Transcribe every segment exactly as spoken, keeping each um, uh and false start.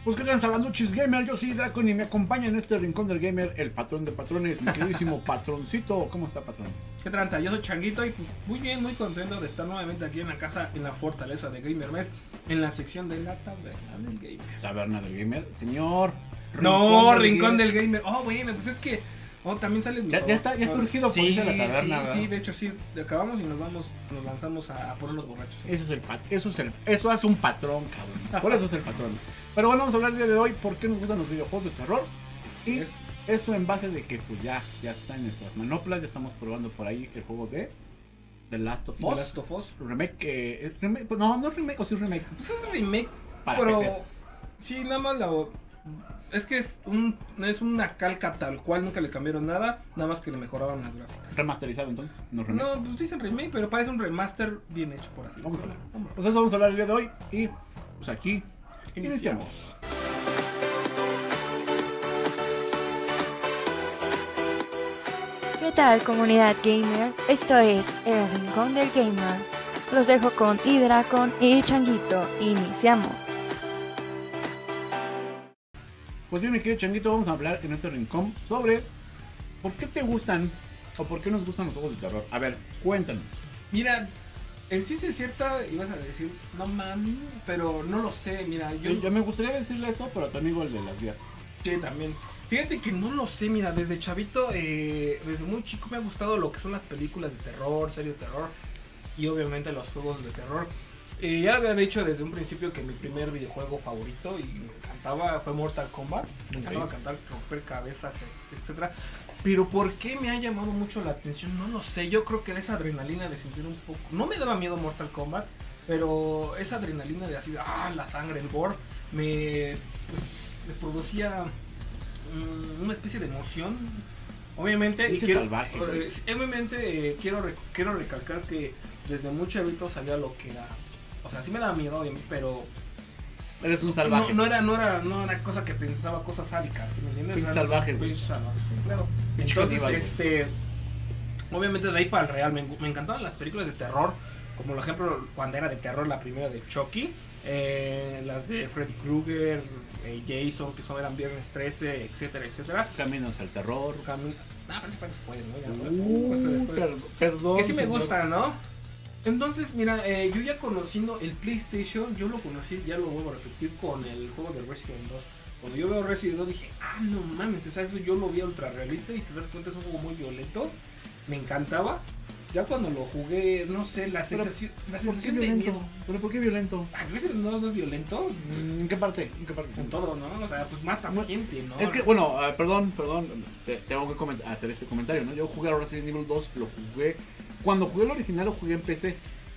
Pues que tranza, Banduchis Gamer, yo soy Dracon y me acompaña en este rincón del gamer el patrón de patrones, mi queridísimo patroncito. ¿Cómo está, patrón? ¿Qué tranza? Yo soy Changuito y pues muy bien, muy contento de estar nuevamente aquí en la casa, en la fortaleza de GamerMess, en la sección de la taberna del gamer. Taberna del gamer, señor. No, rincón del gamer. Oh, bueno, pues es que oh, también sale mi Ya, ya está, ya está urgido por sí, irse a la taberna, sí, ¿verdad? sí, de hecho sí, acabamos y nos vamos, nos lanzamos a, a poner los borrachos. Eso es el pat eso es el eso hace un patrón, cabrón. Por eso es el patrón. Pero bueno, vamos a hablar el día de hoy por qué nos gustan los videojuegos de terror. Y Es- esto en base de que pues ya, ya está en nuestras manoplas, ya estamos probando por ahí el juego de The Last of Us. The Last of Us. Remake que eh, remake, pues, no, no es remake, o sí es remake. Pues es remake, Para pero P C. sí, nada más lo... Es que es, un, es una calca tal cual, nunca le cambiaron nada, nada más que le mejoraron las gráficas. Remasterizado entonces, no remake. No, pues dicen remake, pero parece un remaster bien hecho, por así Vamos a decirlo. ver. Pues eso vamos a hablar el día de hoy y pues aquí Iniciamos. iniciamos. ¿Qué tal, comunidad gamer? Esto es El Rincón del Gamer. Los dejo con Hidracon y Changuito. Iniciamos. Pues bien, mi querido Changuito, vamos a hablar en este rincón sobre por qué te gustan o por qué nos gustan los juegos de terror. A ver, cuéntanos. Mira, en sí sí es cierta, ibas a decir, no mami, pero no lo sé, mira, yo, Yo, yo me gustaría decirle eso, pero tu amigo el de las vías. sí, también. Fíjate que no lo sé, mira, desde chavito, eh, desde muy chico me ha gustado lo que son las películas de terror, series de terror y obviamente los juegos de terror. Eh, ya había dicho desde un principio que mi primer videojuego favorito y me encantaba fue Mortal Kombat. Me encantaba cantar, romper cabezas, etcétera. Pero ¿por qué me ha llamado mucho la atención? No lo sé, yo creo que esa adrenalina de sentir un poco... No me daba miedo Mortal Kombat, pero esa adrenalina de así, ah, la sangre, el gore, me, pues, me producía mm, una especie de emoción. Obviamente, y Pinche quiero, salvaje, güey. eh, obviamente eh, quiero, rec- quiero recalcar que desde muy chavito salía lo que era... O sea, sí me daba miedo, obviamente, pero Eres un salvaje. no, no era, no era, no era cosa que pensaba cosas sádicas, ¿sí me entiendes? Pinche Era salvaje, güey. pinche salvaje, sí, claro. Pinche Entonces, caníbal, güey. este, obviamente de ahí para el real, me, me encantaban las películas de terror, como por ejemplo cuando era de terror la primera de Chucky, eh, las de Freddy Krueger, eh, Jason, que son eran Viernes trece, etcétera, etcétera. Caminos al terror. Cami- Ah, pero eso fue después, ¿no? Ya fue- Uh, fue después. per- perdón. Que sí me señor. gusta, ¿no? Entonces, mira, eh, yo ya conociendo el PlayStation, yo lo conocí, ya lo vuelvo a repetir con el juego de Resident dos. Cuando yo veo Resident dos dije, ah, no mames, o sea, eso yo lo vi ultra realista y te das cuenta es un juego muy violento. Me encantaba. Ya cuando lo jugué, no sé, la Pero, sensación, la ¿Por qué sensación de violento? miedo. ¿Pero por qué violento? Ah, Resident dos no es violento. ¿En qué parte? ¿En qué parte? En todo, ¿no? O sea, pues matas Bueno, gente, ¿no? Es que, bueno, ah, perdón, perdón, te- tengo que coment- hacer este comentario, ¿no? Yo jugué a Resident Evil dos, lo jugué, cuando jugué el original lo jugué en P C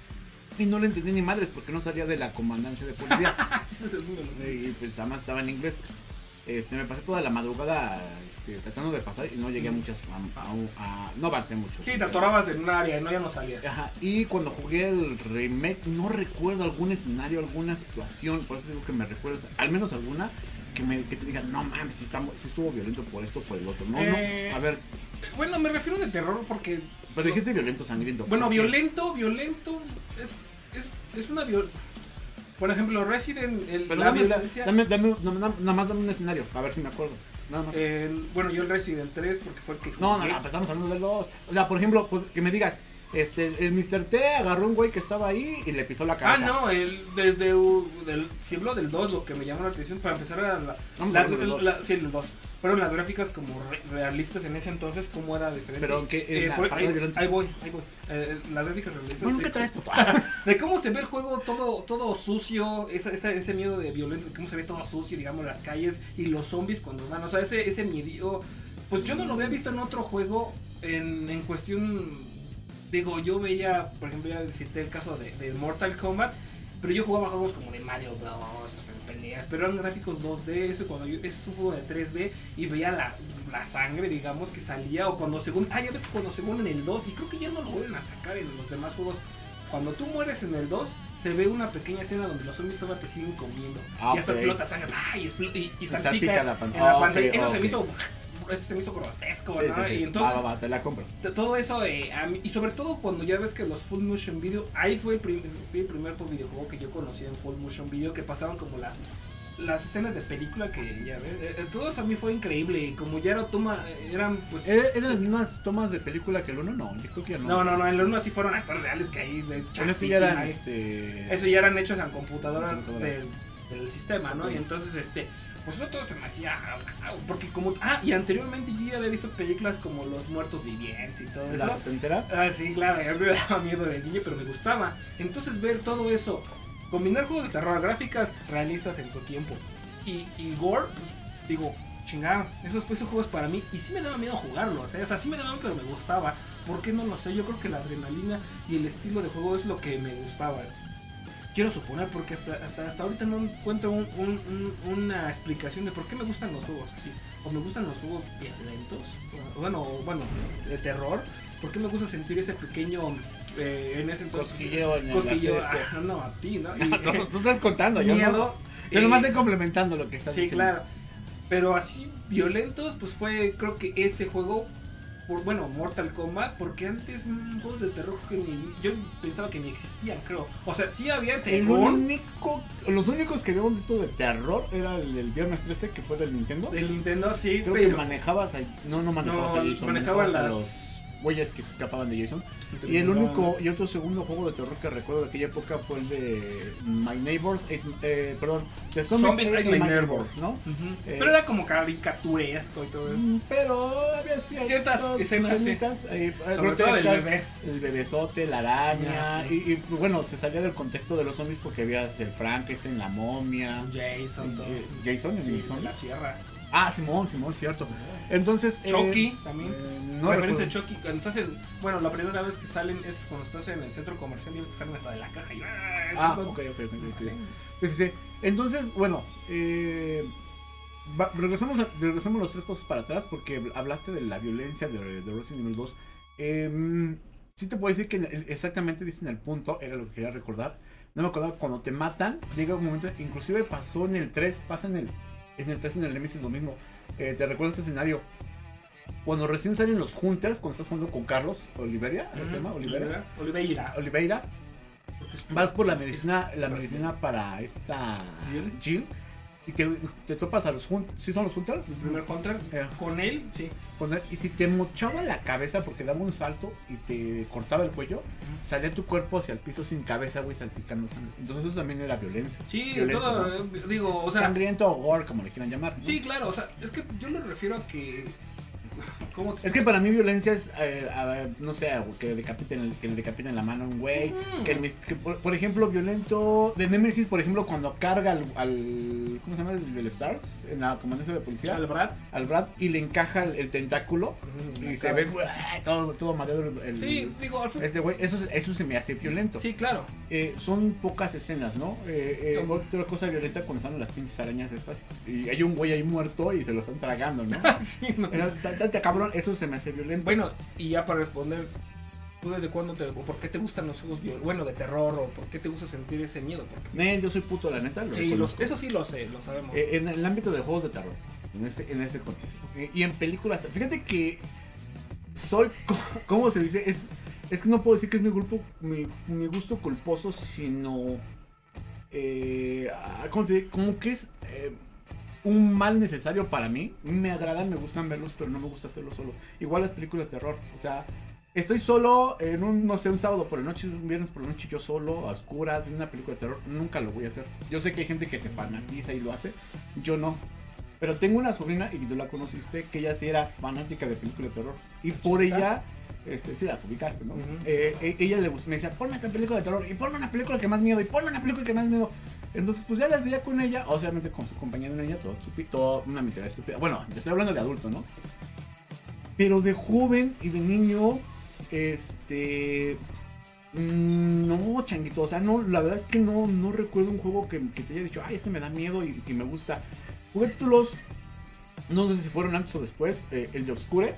y no le entendí ni madres porque no salía de la comandancia de policía Ese es muy violento. y pues además estaba en inglés. Este, me pasé toda la madrugada este, tratando de pasar y no llegué a muchas, a, a- a- no avancé mucho. Sí, te atorabas en un área, ¿no? Ya no salías. Ajá, y cuando jugué el remake no recuerdo algún escenario, alguna situación, por eso digo que me recuerdas, al menos alguna, que, me, que te digan, no mames, si, está, si estuvo violento por esto o por el otro. No, Eh, no, a ver, Bueno, me refiero de terror porque... pero dijiste violento, sangriento. Bueno, ¿por qué? violento, violento, es, es, es una viol... Por ejemplo, Resident, el, Pero la dame, violencia... dame, dame, dame- dame- nada más dame un escenario, a ver si me acuerdo. Nada más. el- bueno, yo el Resident tres porque fue el que no, no, jugué. no, pues estamos hablando del dos. O sea, por ejemplo, pues, que me digas, este, el mister T agarró un güey que estaba ahí y le pisó la Ah, cabeza. no, el, desde u- del, si hablo del dos, lo que me llamó la atención para empezar era la, Vamos las, a hablar del dos. la- sí, el dos. Fueron las gráficas como re- realistas en ese entonces, cómo era diferente. Pero que en Eh, la por- parte ahí, violenta. ahí voy, ahí voy. Eh, las gráficas realistas. Bueno, de- ¿qué traes, puto? De cómo se ve el juego todo, todo sucio, esa, esa- ese miedo de violento, cómo se ve todo sucio, digamos, las calles y los zombies cuando van, o sea, ese, ese miedo, pues yo no lo había visto en otro juego en, en cuestión, digo, yo veía, por ejemplo, ya cité el caso de, de Mortal Kombat, pero yo jugaba juegos como de Mario Bros, peleas, pero eran gráficos dos D, eso cuando yo, ese es un juego de tres D y veía la, la sangre, digamos, que salía, o cuando según, ah, ya ves cuando según en el dos, y creo que ya no lo vuelven a sacar en los demás juegos. Cuando tú mueres en el dos, se ve una pequeña escena donde los zombies todavía te siguen comiendo. Ah, y hasta ok. explota sangre, ¡ay! Y, explo- y, y salpica salpica la pan- en la ah, ok, pantalla. Eso ok. se me hizo, eso se me hizo grotesco, Sí, ¿no? sí, sí. Y entonces, va, va, va, te la compro. t- todo eso, eh, a mí- y sobre todo cuando ya ves que los full motion video, ahí fue el, prim- fue el primer videojuego que yo conocí en full motion video, que pasaban como las las escenas de película que ya ves, eh, todo eso a mí fue increíble. Y como ya era toma, eran pues. ¿Er- ¿Eran las mismas tomas de película que el uno? No, yo creo que ya no. No, no, no, en los uno sí fueron actores reales que ahí de En este ya eran, ahí. este... Eso ya eran hechos en computadora, Computadora. Del, del sistema, ¿no? Ok. Y entonces, este, pues eso todo se me hacía, porque como, ah, y anteriormente yo ya había visto películas como Los Muertos Vivientes y todo ¿La eso. setentera? Ah, sí, claro, a mí me daba miedo de niño, pero me gustaba. Entonces ver todo eso, combinar juegos de terror, gráficas realistas en su tiempo, y, y gore, pues, digo, chingada, esos, esos juegos para mí, y sí me daba miedo jugarlos, ¿eh? O sea, sí me daban, pero me gustaba. ¿Por qué no lo sé? Yo creo que la adrenalina y el estilo de juego es lo que me gustaba. Quiero suponer, porque hasta, hasta, hasta ahorita no encuentro un, un, un, una explicación de por qué me gustan los juegos así. O me gustan los juegos violentos, o bueno, bueno, de terror. ¿Por qué me gusta sentir ese pequeño, eh, en ese entonces, Cosquilleo en el cosquilleo, asesco. ah, no, a ti, ¿no? Y, No, tú estás contando, yo miedo, no. Yo eh, nomás estoy complementando lo que estás sí, diciendo. claro. Pero así violentos, pues fue, creo que ese juego, por, bueno, Mortal Kombat, porque antes mmm, juegos de terror que ni, yo pensaba que ni existían, creo. O sea, sí habían, El según, único, los únicos que habíamos visto de terror era el, el Viernes trece, que fue del Nintendo. del Nintendo, sí, Creo pero que manejabas a, no, no manejabas No, a Jason, manejaba manejabas a las- los güeyes que se escapaban de Jason. Y el único y otro segundo juego de terror que recuerdo de aquella época fue el de My Neighbors, eh, eh, perdón, The Zombies, Zombies Ate Ate My My Neighbors, ¿no? Ujú. Eh, Pero era como caricaturesco y todo eso. Mm, Pero había ciertas, Ciertas escenas, sí. escenitas, eh, Sobre todo del grotescas, bebé. el bebesote, la araña, Ah, sí. y, y, bueno, se salía del contexto de los zombies porque había el Frankenstein, la momia, Jason, todo. eh, Jason, Sí, el de zombie. la sierra. Ah, Simón, Simón, cierto. Entonces, eh, Chucky también. eh, no Referencia a recuerdo. Chucky. Cuando estás en, bueno, la primera vez que salen es cuando estás en el centro comercial y ves que salen hasta de la caja y Ah, cosas. ok, ok, ok, sí. Sí, sí, sí. Entonces, bueno, eh, va- regresamos, a- regresamos los tres pasos para atrás porque hablaste de la violencia de, de Resident Evil dos. Eh, sí te puedo decir que el- exactamente diste en el punto, era lo que quería recordar. No me acordaba, cuando te matan, llega un momento, inclusive pasó en el tres, pasa en el, en el tres, en el Nemesis lo mismo. Eh, ¿Te recuerdas este escenario? Cuando recién salen los Hunters, cuando estás jugando con Carlos Oliveira, ¿se llama? Oliveira. Oliveira. Oliveira. Vas por la medicina, la Pues, medicina para esta Jill. Jill y te, te topas a los Hunters. ¿Sí son los El Hunters? primer Hunter. Eh, Con él, sí. con él, y si te mochaba la cabeza porque daba un salto y te cortaba el cuello, salía tu cuerpo hacia el piso sin cabeza, güey, salpicando sangre. Entonces eso también era violencia. Sí, Violento, todo, ¿no? eh, digo, o sea, Sangriento o gore, como le quieran llamar, ¿no? sí, claro, o sea, es que yo le refiero a que, ¿cómo te- Es que para mí violencia es, eh, a- no sé, que decapiten, el- que le decapiten la mano a un güey. Mm. Que, el mis- que por, por ejemplo, violento de Nemesis, por ejemplo, cuando carga al, al ¿cómo se llama? El del Stars, en la comandancia de policía, al Brad. al Brad, y le encaja el, el tentáculo y La se cara. ve ¡buah! todo, todo madero el, el- Sí, digo, al fin- este güey, eso, eso se me hace violento. sí, claro. Eh, son pocas escenas, ¿no? Eh, eh, Como- otra cosa violenta cuando salen las pinches arañas estas y hay un güey ahí muerto y se lo están tragando, ¿no? Sí, no. Eh, ta- ta- ta- cabrón, eso se me hace violento. Bueno, y ya para responder, ¿tú desde cuándo te, o por qué te gustan los juegos, viol- bueno, de terror, o por qué te gusta sentir ese miedo? Porque, Nel, yo soy puto, la neta. Lo sí, los, reconozco. eso sí lo sé, lo sabemos. Eh, en el ámbito de juegos de terror, en este, en este contexto. Eh, y en películas, fíjate que soy, co- ¿cómo se dice? Es, es que no puedo decir que es mi, grupo, mi, mi gusto culposo, sino, eh, ah, ¿cómo te digo? Como que es eh, un mal necesario para mí. Me agradan, me gustan verlos, pero no me gusta hacerlo solo. Igual las películas de terror, o sea... Estoy solo en un, no sé, un sábado por la noche, un viernes por la noche, yo solo, a oscuras, viendo una película de terror. Nunca lo voy a hacer. Yo sé que hay gente que se fanatiza y lo hace. Yo no. Pero tengo una sobrina, y tú la conociste, que ella sí era fanática de películas de terror. Y por ella, este, sí la publicaste, ¿no? Ujú. Eh, eh, ella le gust- me decía, ponme esta película de terror, y ponme una película que más miedo, y ponme una película que más miedo. Entonces, pues ya las veía con ella, obviamente con su compañía de ella, todo estúpido, todo una mentira estúpida. Bueno, yo estoy hablando de adulto, ¿no? Pero de joven y de niño, este... mm, No, changuito, o sea, no, la verdad es que no, no recuerdo un juego que, que te haya dicho, ay, este me da miedo y, y me gusta. Jugué títulos, no sé si fueron antes o después, eh, el de Obscure,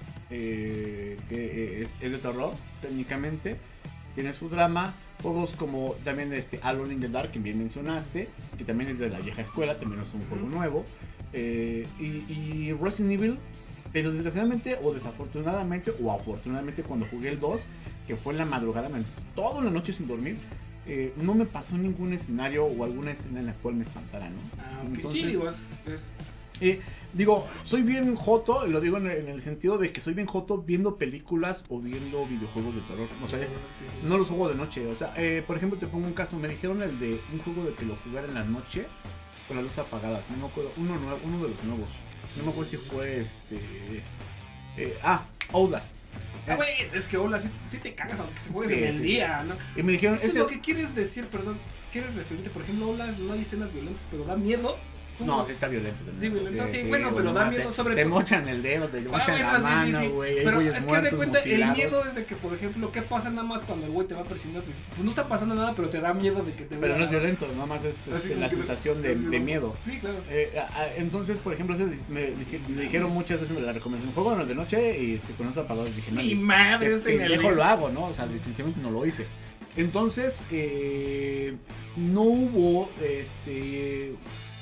eh, que eh, es, es de terror, técnicamente, tiene su drama. Juegos como también este Alone in the Dark, que bien mencionaste, que también es de la vieja escuela, también es un juego nuevo. Eh, y, y Resident Evil, pero desgraciadamente o desafortunadamente o afortunadamente cuando jugué el dos, que fue en la madrugada, me toda una noche sin dormir, eh, no me pasó ningún escenario o alguna escena en la cual me espantara, ¿no? Ah, ok. Entonces, Sí, digo, es... es... Eh, digo, soy bien joto, lo digo en el, en el sentido de que soy bien joto viendo películas o viendo videojuegos de terror. O sea, Sí, sí. no los juego de noche. O sea, eh, por ejemplo, te pongo un caso. Me dijeron el de un juego de que lo jugara en la noche con las luces apagadas. No me acuerdo, uno, nuevo, uno de los nuevos. No me acuerdo si fue este. Eh, ah, Outlast. Ah, güey, es que hola, si sí te cagas aunque se juegue Sí, en el sí, día, ¿no? Y me dijeron, Eso es ese. lo que quieres decir, perdón. ¿Quieres referirte? Por ejemplo, hola, no hay escenas violentas, pero da miedo. ¿Cómo? No, sí está violento. también. Sí, violento, sí, bueno, pero güey, da te- miedo sobre Te todo. mochan el dedo, te Ah, mochan bueno, la sí, sí, mano, sí. güey. Hay Pero güeyes es que se muertos, cuenta, el mutilados. miedo es de que, por ejemplo, ¿qué pasa nada más cuando el güey te va persiguiendo al principio? Pues no está pasando nada, pero te da miedo de que te Pero vea. no es violento, nada más es Así este, como la que- sensación de, de miedo. Sí, claro. Eh, a- a- entonces, por ejemplo, ese me, me dijeron muchas veces, me la recomendación, juego de noche y este, con esos apagados. Dije, no, Mi ni- madre qué es en el pendejo día. lo hago, ¿no? O sea, definitivamente no lo hice. Entonces, eh, no hubo este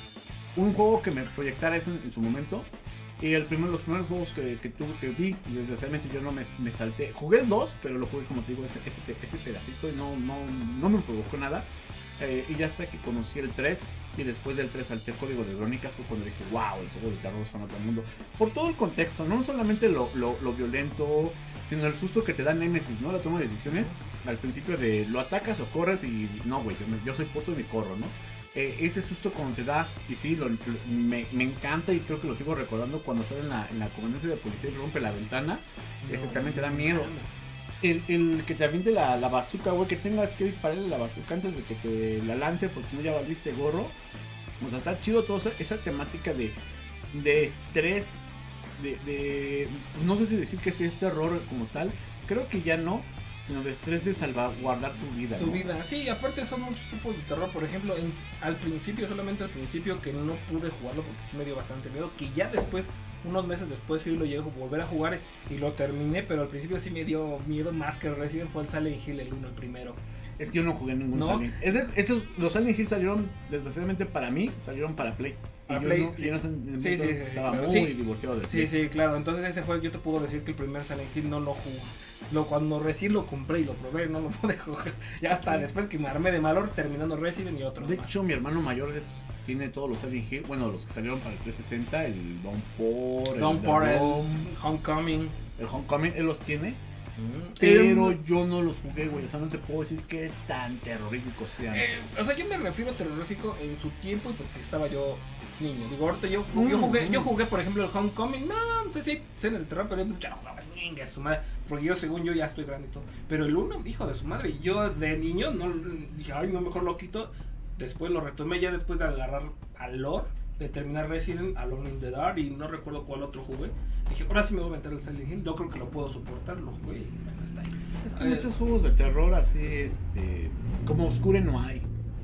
un juego que me proyectara eso en, en su momento. Y el primer, los primeros juegos que, que tuve que vi, desgraciadamente yo no me, me salté. Jugué el dos, pero lo jugué como te digo, ese, ese, ese pedacito y no, no, no me provocó nada. Eh, y ya hasta que conocí el tres y después del tres salté Código de Verónica fue cuando dije, wow, el juego de terror es fan del mundo. Por todo el contexto, no solamente lo, lo, lo violento, sino el susto que te da Nemesis, ¿no? La toma de decisiones al principio de lo atacas o corres y no, güey, yo, me- yo soy puto y me corro, ¿no? Eh, ese susto cuando te da, y sí, lo- lo- me, me encanta y creo que lo sigo recordando cuando sale en la, en la comandancia de policía y rompe la ventana, ese también te da miedo. El, el que te aviente la, la bazooka, güey, que tengas que dispararle la bazooka antes de que te la lance, porque si no ya valiste gorro. O sea, está chido todo eso, esa temática de, de estrés, de, de. No sé si decir que sea este terror como tal, creo que ya no, sino de estrés de salvaguardar tu vida. Tu ¿no? vida, sí, y aparte son muchos tipos de terror. Por ejemplo, en- al principio, solamente al principio, que no pude jugarlo porque sí me dio bastante miedo. Que ya después, unos meses después, sí lo llegué a volver a jugar y lo terminé. Pero al principio sí me dio miedo más que Resident. Fue el Silent Hill, el uno, el primero. Es que yo no jugué ningún ¿No? Silent Hill. Es de- esos, los Silent Hill salieron, desgraciadamente para mí, salieron para Play. Y Para yo Play, no, sí. sí, no sé, en el Sí, momento sí, sí, estaba claro, muy sí. divorciado de Sí, Play. sí, claro. Entonces ese fue, yo te puedo decir que el primer Silent Hill no lo jugué. Lo, cuando recién lo compré y lo probé, no lo pude jugar. Ya hasta después que me armé de valor terminando Resident y otros De más. hecho, mi hermano mayor es, tiene todos los Silent Hill, bueno, los que salieron para el trescientos sesenta, el Downpour, el Downpour, The el Room, Homecoming. el Homecoming, él los tiene, Mm, pero em, yo no los jugué, güey, o sea, no te puedo decir qué tan terroríficos sean. Eh, o sea, yo me refiero a terrorífico en su tiempo y porque estaba yo niño. Digo, ahorita yo, Mm, yo, jugué, mm. yo jugué, por ejemplo, el Homecoming. No, no sé si hay escenas de terror, pero yo ya no jugaba. Venga, su madre. Porque yo, según yo, ya estoy grande y todo. Pero el uno, hijo de su madre. Yo de niño no dije, ay, no, mejor lo quito. Después lo retomé ya después de agarrar valor, de terminar Resident, Alone in the Dark y no recuerdo cuál otro jugué. Dije, ahora sí me voy a meter el Silent Hill. Yo creo que lo puedo soportar. Lo jugué y bueno, está ahí. Es que Eh, muchos juegos de terror así, este, como Oscure no hay.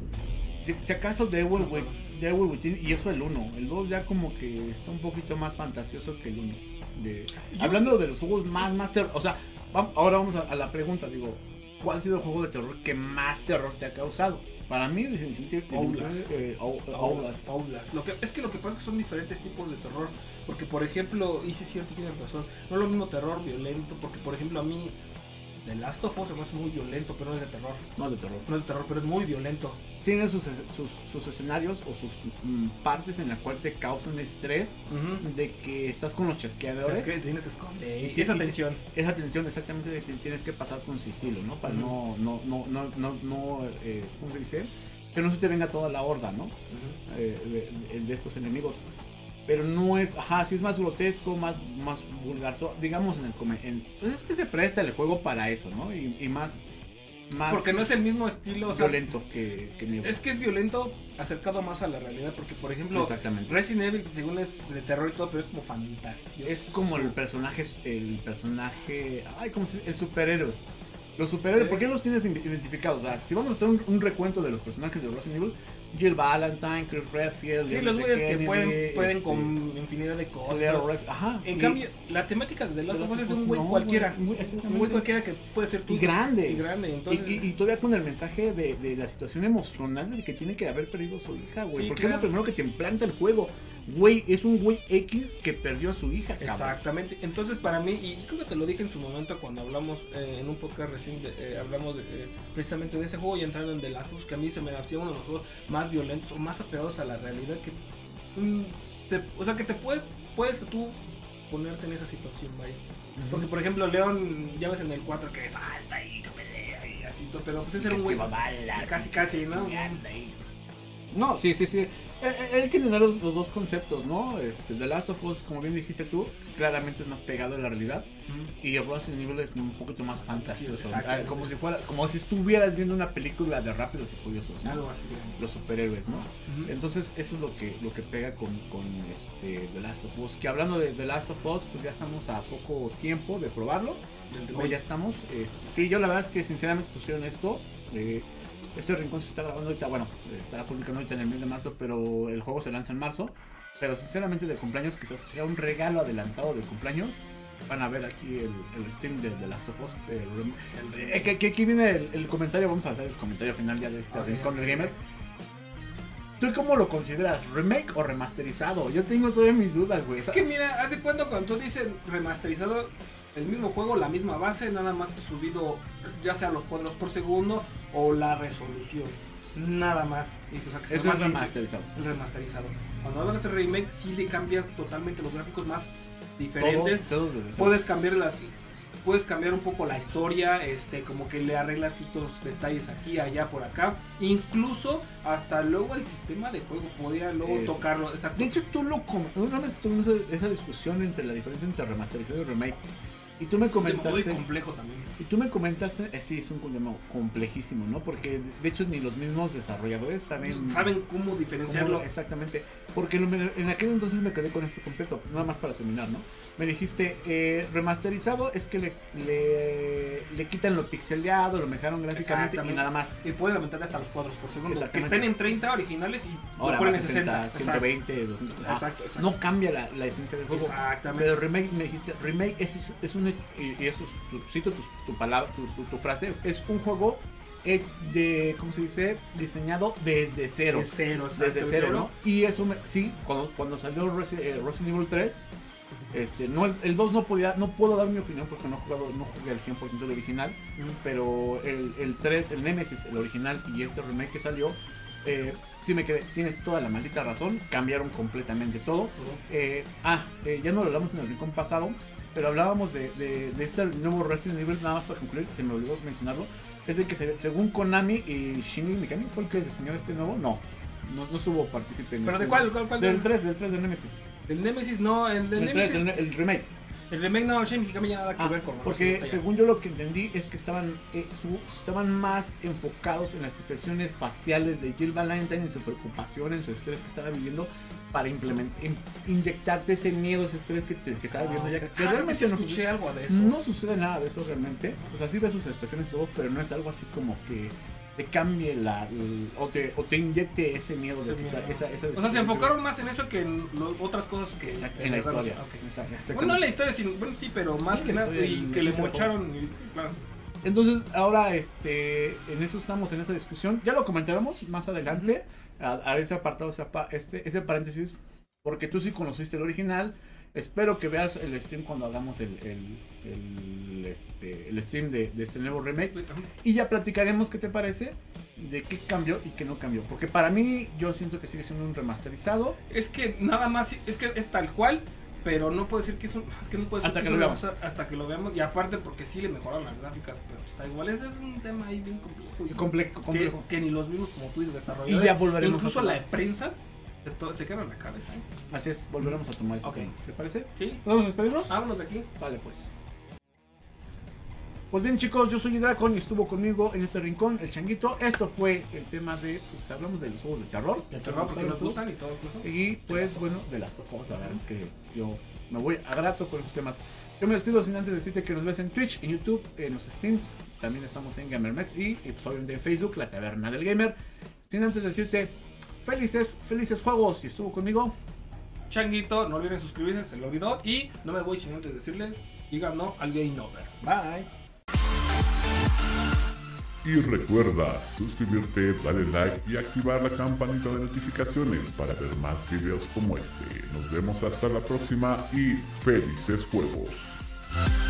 Si, si acaso Devil, Wi- Devil Within, y eso el uno, el dos ya como que está un poquito más fantasioso que el uno. De, Yo- hablando de los juegos más, más terror, o sea, vam- ahora vamos a, a la pregunta, digo, ¿cuál ha sido el juego de terror que más terror te ha causado? Para mí, definitivamente, Outlast. eh, Ou- Outlast. Outlast. Outlast. Lo que, es que lo que pasa es que son diferentes tipos de terror. Porque, por ejemplo, y sí es cierto, tienes razón, no es lo mismo terror violento. Porque, por ejemplo, a mí, The Last of Us se me hace muy violento, pero no es de terror. No es de terror. No es de terror, pero es muy violento. Tiene sus, es- sus, sus escenarios o sus mm, partes en las cuales te causan estrés de que estás con los chasqueadores. Es que tienes que esconder. Y Y ti- esa y ti- tensión. Esa tensión exactamente de que tienes que pasar con sigilo, ¿no? Para Ujú. no, no, no, no, no, no eh, ¿cómo se dice? Que no se te venga toda la horda, ¿no? Eh, de, de- de estos enemigos. Pero no es, ajá, sí es más grotesco, más, más vulgar, so- digamos en el come- en- pues es que se presta el juego para eso, ¿no? Y, y más, más Porque no es el mismo estilo. O sea, violento que, que mi- es que es violento acercado más a la realidad. Porque, por ejemplo, Exactamente. Resident Evil, según es de terror y todo, pero es como fantasioso. Es como el personaje, el personaje, ay, ¿cómo se dice? El superhéroe. Los superhéroes, ¿por qué los tienes identificados? O sea, si vamos a hacer un, un recuento de los personajes de Resident Evil, Jill Valentine, Chris Redfield, Sí, Leon los S. güeyes que Kennedy, pueden, pueden este, con infinidad de cosas. Claire Redfield, ajá. En y- cambio, la temática de The Last The of Last Us es of de un Us güey no, cualquiera. güey, muy- Un exactamente. güey cualquiera que puede ser tú. Y grande. Y grande, Y, entonces. y- y todavía con el mensaje de, de la situación emocional de que tiene que haber perdido a su hija, güey. Sí, porque claro. es lo primero que te implanta el juego. güey, es un güey X que perdió a su hija, cabrón. Exactamente. Entonces, para mí, y creo que te lo dije en su momento cuando hablamos eh, en un podcast recién, de, eh, hablamos de, eh, precisamente de ese juego y entrando en The Last of Us, que a mí se me hacía uno de los juegos más violentos o más apegados a la realidad que, mm, te, o sea, que te puedes, puedes tú ponerte en esa situación, vaya. Uh-huh. Porque, por ejemplo, León, ya ves en el cuatro que salta y que pelea y así, todo, pero pues ese era un güey casi, casi, ¿no? No, sí, sí, sí. Hay que tener los, los dos conceptos, ¿no? Este, The Last of Us, como bien dijiste tú, claramente es más pegado a la realidad. Mm. Y Resident Evil es un poquito más fantasioso. Sí, ah, como si fuera, como si estuvieras viendo una película de Rápidos y Furiosos, ¿no? Algo así, los superhéroes, ¿no? Uh-huh. Entonces, eso es lo que, lo que pega con, con este, The Last of Us. Que hablando de The Last of Us, pues ya estamos a poco tiempo de probarlo. O ya estamos. Este, y yo la verdad es que sinceramente pusieron esto. Eh, Este rincón se está grabando ahorita, bueno, estará publicando ahorita en el mes de marzo, pero el juego se lanza en marzo. Pero sinceramente de cumpleaños, quizás sea un regalo adelantado de cumpleaños. Van a ver aquí el, el stream de The Last of Us. El, el, que, que aquí viene el, el comentario, vamos a hacer el comentario final ya de este ah, rincón del gamer. ¿Tú cómo lo consideras? ¿Remake o remasterizado? Yo tengo todas mis dudas, güey. Es que mira, ¿hace cuánto cuando tú dices remasterizado? El mismo juego, la misma base, nada más que subido ya sea los cuadros por segundo o la resolución. Nada más. Y pues, que Eso es remasterizado. El remasterizado. Cuando hablas de remake, sí le cambias totalmente los gráficos más diferentes. Todo, todo puedes cambiar las. Puedes cambiar un poco la historia, este, como que le arreglas ciertos detalles aquí, allá, por acá. Incluso hasta luego el sistema de juego podía luego es, tocarlo. Exacto. De hecho, tú lo una vez tuvimos esa discusión entre la diferencia entre remasterizado y remake. Y tú me comentaste. Es muy complejo también. Y tú me comentaste, eh, sí, es un tema complejísimo, ¿no? Porque de hecho ni los mismos desarrolladores saben. Saben cómo diferenciarlo. Cómo, exactamente. Porque en aquel entonces me quedé con este concepto, nada más para terminar, ¿no? Me dijiste, eh, remasterizado es que le, le, le quitan lo pixeleado, lo mejoraron gráficamente y nada más. Y pueden aumentar hasta los cuadros por segundo. Que estén en treinta originales y ahora ponen en sesenta, ciento veinte, doscientos. Ah, exacto, exacto. No cambia la, la esencia del juego. Exactamente. Pero remake, me dijiste, remake es, es un, y eso, tu, cito tu, tu palabra, tu, tu, tu frase, es un juego de, ¿cómo se dice? Diseñado desde cero. De cero, desde cero, ¿no? Y eso, me, sí, cuando, cuando salió Resident, eh, Resident Evil tres, este, no, el, el dos no podía, no puedo dar mi opinión porque no he jugado, no jugué al cien por ciento del original, mm. pero el, el tres, el Nemesis, el original y este remake que salió, eh, sí me quedé, tienes toda la maldita razón, cambiaron completamente todo. Uh-huh. eh, ah, eh, ya no lo hablamos en el rincón pasado, pero hablábamos de, de, de este nuevo Resident Evil, nada más para concluir, que me olvidó mencionarlo, es de que se, según Konami y Shinji Mikami fue el que diseñó este nuevo, no, no, no estuvo partícipe en ¿Pero este de cuál? cuál, cuál del tres, del tres del Nemesis. El Nemesis no, el del el Nemesis. tres, el, el remake. El remake no, Shinji Mikami ya nada que ah, ver con porque según yo lo que entendí es que estaban eh, su, estaban más enfocados en las expresiones faciales de Jill Valentine, en su preocupación, en su estrés que estaba viviendo, para implementar, in, inyectarte ese miedo, ese estrés que, que estaba viviendo ya. Que ah, realmente no sucede algo de eso. No sucede nada de eso realmente. O sea, sí ves sus expresiones y todo, pero no es algo así como que te cambie la, el, o, te, o te inyecte ese miedo de esa, esa, esa, o sea, se enfocaron más en eso que en lo, otras cosas que exacto, en la historia. Okay. Bueno, no en la historia, sino, bueno, sí, pero más sí, que nada y que le mocharon y, claro. Entonces, ahora este en eso estamos en esa discusión. Ya lo comentaremos más adelante. Uh-huh. a, a ese apartado, este, ese paréntesis, porque tú sí conociste el original. Espero que veas el stream cuando hagamos el, el, el, este, el stream de, de este nuevo remake. Y ya platicaremos qué te parece, de qué cambió y qué no cambió. Porque para mí, yo siento que sigue siendo un remasterizado. Es que nada más, es que es tal cual, pero no puedo decir que es un... Es que no puedo decir hasta que, que lo veamos. Hasta que lo veamos. Y aparte porque sí le mejoraron las gráficas, pero está igual. Ese es un tema ahí bien complejo. Y complejo, complejo. Que, que ni los mismos como tú desarrolladores. Y ya volveremos incluso a la prensa. Se quedaron la cabeza, ¿eh? Así es, volveremos a tomar ese okay. tema. ¿Te parece? Sí. ¿Vamos a despedirnos? Vámonos de aquí. Vale, pues. Pues bien, chicos, yo soy Dracon y estuvo conmigo en este rincón el Changuito. Esto fue el tema de, pues hablamos de los juegos de terror. De terror, porque nos gustan y todo eso. Y pues bueno, de Last of Us, la verdad es que yo me voy a grato con estos temas. Yo me despido sin antes decirte que nos ves en Twitch, en YouTube, en los streams. También estamos en GamerMax y, y pues obviamente en Facebook, la Taberna del Gamer. Sin antes decirte... Felices, felices juegos. Y estuvo conmigo Changuito, no olviden suscribirse, se lo olvidó. Y no me voy sin antes decirle, digan no al Game Over. Bye. Y recuerda suscribirte, darle like y activar la campanita de notificaciones para ver más videos como este. Nos vemos hasta la próxima y felices juegos.